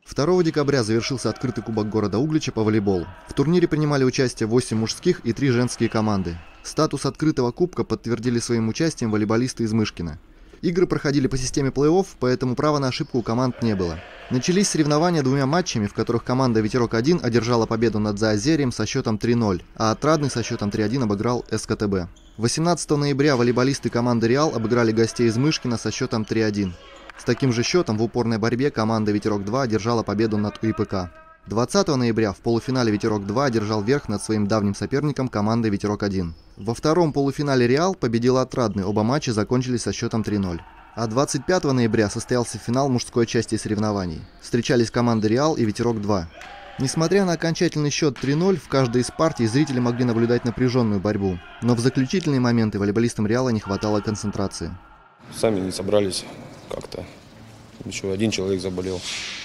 2 декабря завершился открытый кубок города Углича по волейболу. В турнире принимали участие 8 мужских и 3 женские команды. Статус открытого кубка подтвердили своим участием волейболисты из Мышкина. Игры проходили по системе плей-офф, поэтому права на ошибку у команд не было. Начались соревнования 2 матчами, в которых команда «Ветерок-1» одержала победу над Заозерьем со счетом 3-0, а Отрадный со счетом 3-1 обыграл СКТБ. 18 ноября волейболисты команды «Реал» обыграли гостей из Мышкина со счетом 3-1. С таким же счетом в упорной борьбе команда «Ветерок-2» одержала победу над УИПК. 20 ноября в полуфинале «Ветерок-2» одержал верх над своим давним соперником командой «Ветерок-1». Во втором полуфинале «Реал» победил Отрадный, оба матча закончились со счетом 3-0. А 25 ноября состоялся финал мужской части соревнований. Встречались команды «Реал» и «Ветерок-2». Несмотря на окончательный счет 3-0, в каждой из партий зрители могли наблюдать напряженную борьбу. Но в заключительные моменты волейболистам «Реала» не хватало концентрации. Сами не собрались как-то. Еще один человек заболел.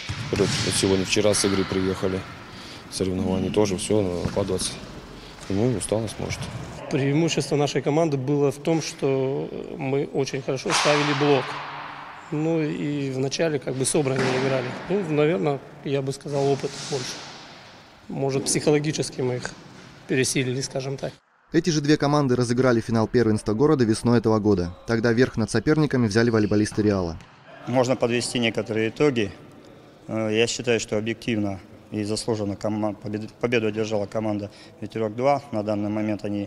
Вчера с игры приехали. Соревнования тоже все накладываться. Ну и усталость может. Преимущество нашей команды было в том, что мы очень хорошо ставили блок. Ну и вначале собранно играли. Ну, наверное, я бы сказал, опыт больше. Может, психологически мы их пересилили, скажем так. Эти же 2 команды разыграли финал первенства города весной этого года. Тогда верх над соперниками взяли волейболисты «Реала». Можно подвести некоторые итоги. Я считаю, что объективно и заслуженно победу одержала команда «Ветерок-2». На данный момент они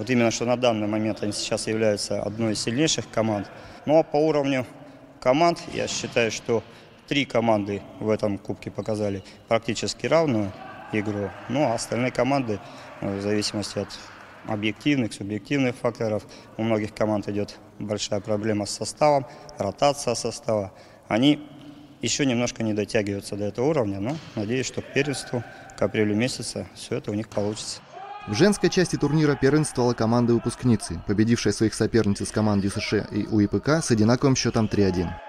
сейчас являются одной из сильнейших команд. Но по уровню команд я считаю, что 3 команды в этом кубке показали практически равную игру. Ну а остальные команды, в зависимости от объективных, субъективных факторов, у многих команд идет большая проблема с составом, ротация состава. Они еще немножко не дотягиваются до этого уровня, но надеюсь, что к первенству, к апрелю месяца, все это у них получится. В женской части турнира первенствовала команда выпускницы, победившая своих соперниц из команд ЮСШ и УИПК с одинаковым счетом 3-1.